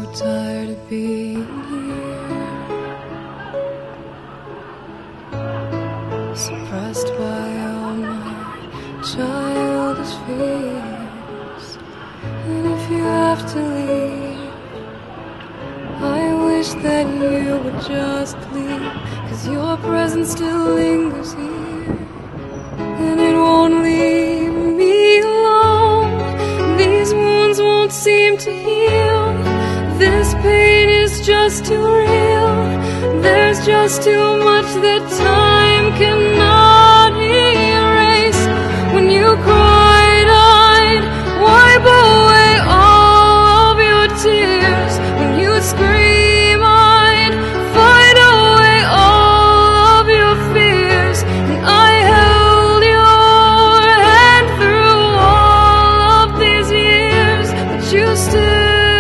tired of being here, suppressed by all my childish fears. And if you have to leave, I wish that you would just leave, 'cause your presence still lingers here, and it won't leave me alone. These wounds won't seem to heal. This pain is just too real. There's just too much that time cannot erase. When you cried, I'd wipe away all of your tears. When you scream, I'd fight away all of your fears. And I held your hand through all of these years, but you still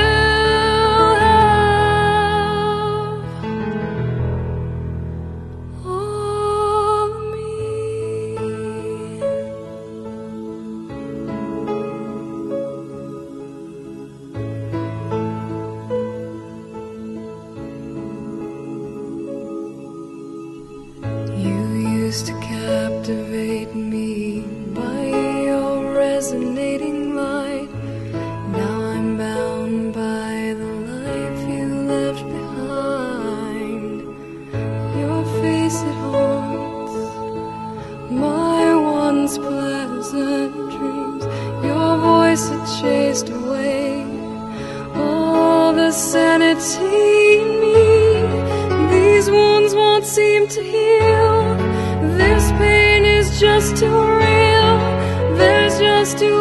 used to captivate me by your resonating light. Now I'm bound by the life you left behind. Your face, it haunts my once pleasant dreams. Your voice, it chased away all the sanity in me. These wounds won't seem to heal. This pain is just too real. There's just too